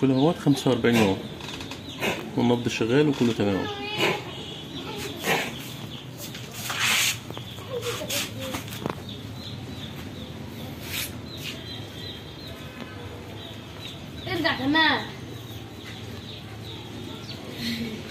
كل اهوت 45 يوم والنبض شغال وكله تمام. ارجع كمان.